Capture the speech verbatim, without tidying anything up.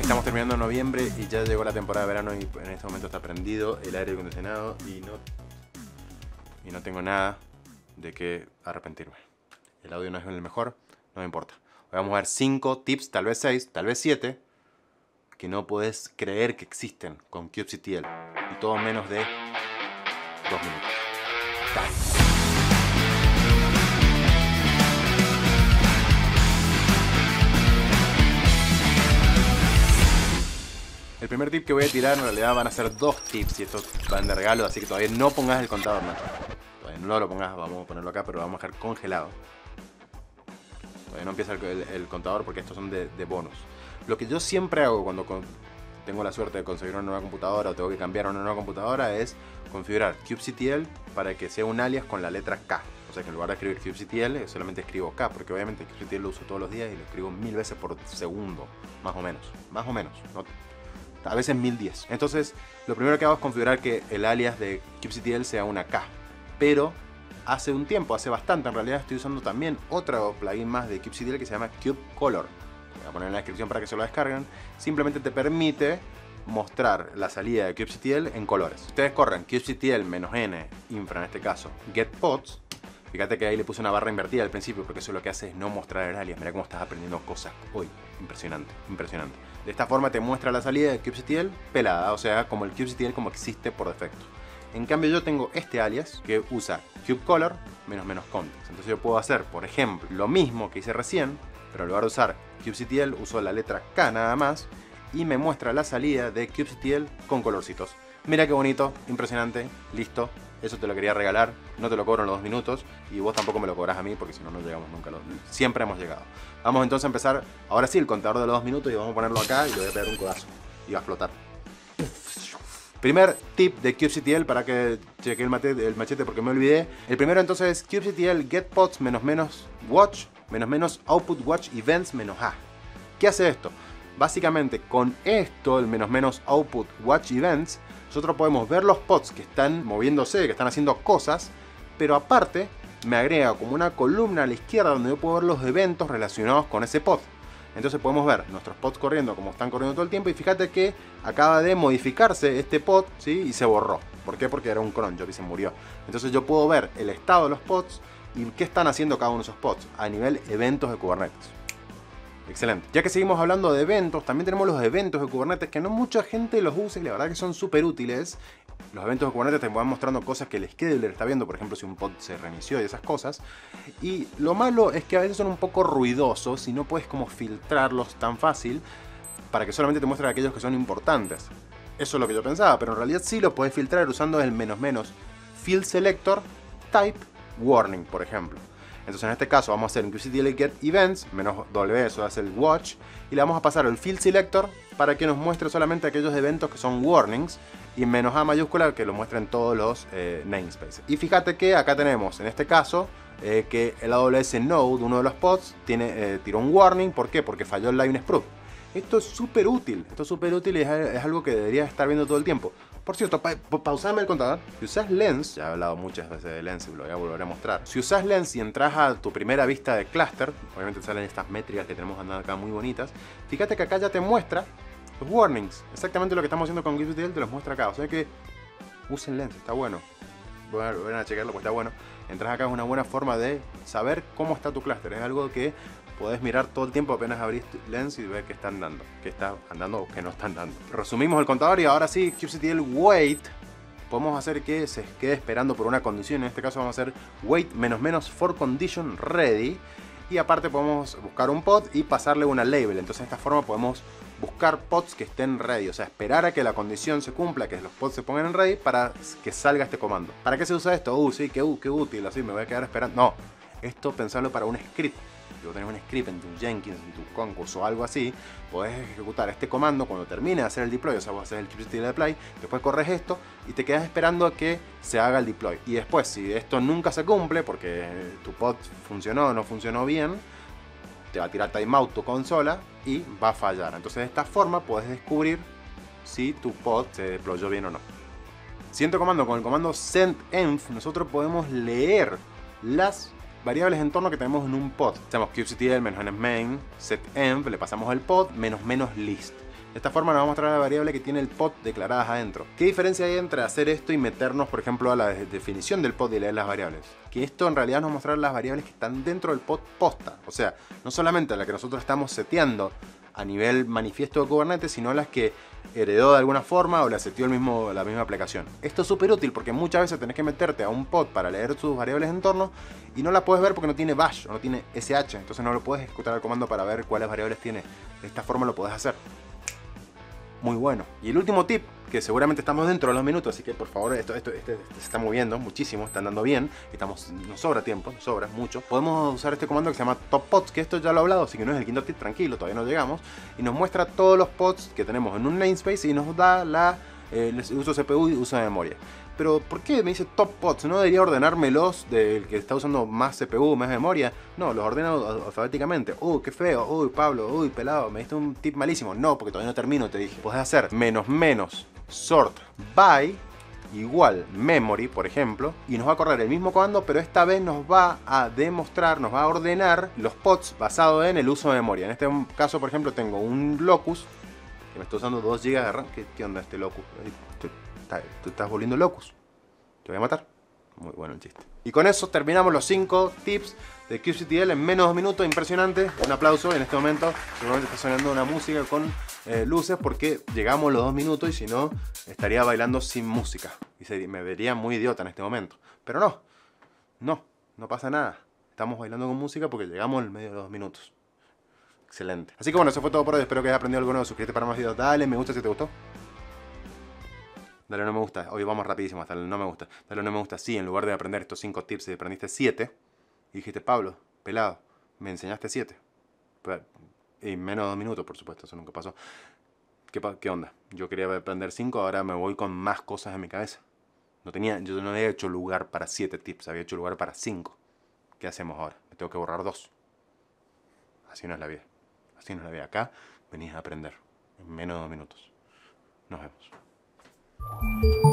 Estamos terminando noviembre y ya llegó la temporada de verano y en este momento está prendido el aire acondicionado y no, y no tengo nada de qué arrepentirme. El audio no es el mejor, no me importa. Hoy vamos a ver cinco tips, tal vez seis, tal vez siete, que no podés creer que existen con kubectl. Y todo menos de dos minutos. Dale. El primer tip que voy a tirar en realidad van a ser dos tips y estos van de regalo, así que todavía no pongas el contador, Nacho. Todavía no lo pongas, vamos a ponerlo acá, pero lo vamos a dejar congelado. Todavía no empieza el, el, el contador porque estos son de, de bonus. Lo que yo siempre hago cuando con, tengo la suerte de conseguir una nueva computadora o tengo que cambiar a una nueva computadora es configurar kubectl para que sea un alias con la letra K. O sea que en lugar de escribir kubectl solamente escribo K, porque obviamente kubectl lo uso todos los días y lo escribo mil veces por segundo, más o menos. Más o menos, ¿no? A veces mil diez. Entonces, lo primero que hago es configurar que el alias de kubectl sea una K. Pero hace un tiempo, hace bastante, en realidad estoy usando también otro plugin más de kubectl que se llama kubecolor. Voy a poner en la descripción para que se lo descarguen. Simplemente te permite mostrar la salida de kubectl en colores. Ustedes corren kubectl menos n, infra en este caso, getPods. Fíjate que ahí le puse una barra invertida al principio porque eso lo que hace es no mostrar el alias. Mira cómo estás aprendiendo cosas hoy. Impresionante, impresionante. De esta forma te muestra la salida de kubectl pelada, o sea, como el kubectl como existe por defecto. En cambio yo tengo este alias que usa kubecolor menos menos context. Entonces yo puedo hacer, por ejemplo, lo mismo que hice recién, pero en lugar de usar kubectl uso la letra K nada más y me muestra la salida de kubectl con colorcitos. Mira qué bonito, impresionante, listo. Eso te lo quería regalar, no te lo cobro en los dos minutos y vos tampoco me lo cobras a mí porque si no, no llegamos nunca. Siempre hemos llegado. Vamos entonces a empezar, ahora sí, el contador de los dos minutos y vamos a ponerlo acá y le voy a pegar un codazo y va a explotar. Primer tip de kubectl para que cheque el machete, el machete porque me olvidé. El primero entonces es kubectl getPods menos menos watch menos menos output watch events menos a. ¿Qué hace esto? Básicamente con esto, el menos menos output watch events, nosotros podemos ver los pods que están moviéndose, que están haciendo cosas, pero aparte me agrega como una columna a la izquierda donde yo puedo ver los eventos relacionados con ese pod. Entonces podemos ver nuestros pods corriendo como están corriendo todo el tiempo y fíjate que acaba de modificarse este pod, ¿sí? Y se borró. ¿Por qué? Porque era un cron job y se murió. Entonces yo puedo ver el estado de los pods y qué están haciendo cada uno de esos pods a nivel eventos de Kubernetes. Excelente. Ya que seguimos hablando de eventos, también tenemos los eventos de Kubernetes que no mucha gente los usa y la verdad que son súper útiles. Los eventos de Kubernetes te van mostrando cosas que el scheduler está viendo, por ejemplo si un pod se reinició y esas cosas. Y lo malo es que a veces son un poco ruidosos y no puedes como filtrarlos tan fácil para que solamente te muestren aquellos que son importantes. Eso es lo que yo pensaba, pero en realidad sí lo puedes filtrar usando el menos menos field selector type warning, por ejemplo. Entonces en este caso vamos a hacer un kubectl get events, menos W, eso hace el watch, y le vamos a pasar el field selector para que nos muestre solamente aquellos eventos que son warnings, y menos A mayúscula que lo muestren todos los eh, namespaces. Y fíjate que acá tenemos, en este caso, eh, que el A W S Node, uno de los pods, tiene, eh, tiró un warning. ¿Por qué? Porque falló el line sprue. Esto es súper útil, esto es súper útil y es, es algo que deberías estar viendo todo el tiempo. Por cierto, pa pa pausame el contador. Si usas Lens, ya he hablado muchas veces de Lens y lo voy a volver a mostrar. Si usas Lens y entras a tu primera vista de cluster, obviamente salen estas métricas que tenemos andando acá muy bonitas. Fíjate que acá ya te muestra los warnings. Exactamente lo que estamos haciendo con kubectl te los muestra acá. O sea que usen Lens, está bueno. Voy a volver a checarlo porque está bueno. Entras acá, es una buena forma de saber cómo está tu cluster. Es algo que podés mirar todo el tiempo apenas abrís Lens y ver qué están dando, qué está andando o qué no están dando. Resumimos el contador y ahora sí, kubectl wait. Podemos hacer que se quede esperando por una condición. En este caso vamos a hacer wait menos menos for condition ready. Y aparte podemos buscar un pod y pasarle una label. Entonces de esta forma podemos buscar pods que estén ready. O sea, esperar a que la condición se cumpla, que los pods se pongan en ready para que salga este comando. ¿Para qué se usa esto? Uh, sí, qué, qué útil, así me voy a quedar esperando. No, esto pensarlo para un script. Si vos tenés un script en tu Jenkins, en tu Concourse o algo así, podés ejecutar este comando cuando termine de hacer el deploy, o sea, vos haces el kubectl deploy, después corres esto y te quedas esperando a que se haga el deploy. Y después, si esto nunca se cumple, porque tu pod funcionó o no funcionó bien, te va a tirar timeout tu consola y va a fallar. Entonces, de esta forma podés descubrir si tu pod se deployó bien o no. Siguiente comando, con el comando sendenv, nosotros podemos leer las variables de entorno que tenemos en un pod. Hacemos kubectl menos menos main setenv, le pasamos el pod menos menos list. De esta forma nos va a mostrar la variable que tiene el pod declaradas adentro. ¿Qué diferencia hay entre hacer esto y meternos, por ejemplo, a la definición del pod y leer las variables? Que esto en realidad nos va a mostrar las variables que están dentro del pod posta. O sea, no solamente la que nosotros estamos seteando a nivel manifiesto de Kubernetes, sino las que heredó de alguna forma o la seteó el mismo, la misma aplicación. Esto es súper útil porque muchas veces tenés que meterte a un pod para leer sus variables de entorno y no la puedes ver porque no tiene bash o no tiene sh, entonces no lo puedes ejecutar al comando para ver cuáles variables tiene. De esta forma lo podés hacer. Muy bueno. Y el último tip, que seguramente estamos dentro de los minutos, así que por favor, esto, esto, esto, esto se está moviendo muchísimo, está andando bien, estamos, nos sobra tiempo, nos sobra mucho. Podemos usar este comando que se llama top pods, que esto ya lo he hablado, así que no es el quinto tip, tranquilo, todavía no llegamos, y nos muestra todos los pods que tenemos en un namespace y nos da la, eh, el uso C P U y uso de memoria. Pero ¿por qué me dice top pods? ¿No debería ordenármelos del que está usando más C P U, más memoria? No, los ordena alfabéticamente. Uy, qué feo. Uy, Pablo. Uy, pelado. Me diste un tip malísimo. No, porque todavía no termino, te dije. Podés hacer menos menos sort by igual memory, por ejemplo, y nos va a correr el mismo comando, pero esta vez nos va a demostrar, nos va a ordenar los pods basado en el uso de memoria. En este caso, por ejemplo, tengo un locus que me está usando dos gigas de RAM. ¿Qué, qué onda este locus? Tú estás volviendo locus. Te voy a matar. Muy bueno el chiste. Y con eso terminamos los cinco tips de kubectl en menos de dos minutos. Impresionante. Un aplauso en este momento. Seguramente está sonando una música con eh, luces porque llegamos a los dos minutos y si no, estaría bailando sin música. Y se, me vería muy idiota en este momento. Pero no. No. No pasa nada. Estamos bailando con música porque llegamos al medio de los dos minutos. Excelente. Así que bueno, eso fue todo por hoy. Espero que hayas aprendido algo nuevo. Suscríbete para más videos. Dale me gusta si te gustó. Dale no me gusta, hoy vamos rapidísimo hasta el no me gusta. Dale no me gusta, sí, en lugar de aprender estos cinco tips, aprendiste siete. Y dijiste, Pablo, pelado, me enseñaste siete. Y menos de dos minutos, por supuesto, eso nunca pasó. ¿Qué, ¿Qué onda? Yo quería aprender cinco, ahora me voy con más cosas en mi cabeza. No tenía, yo no había hecho lugar para siete tips, había hecho lugar para cinco. ¿Qué hacemos ahora? Me tengo que borrar dos. Así no es la vida. Así no es la vida. Acá venís a aprender en menos de dos minutos. Nos vemos.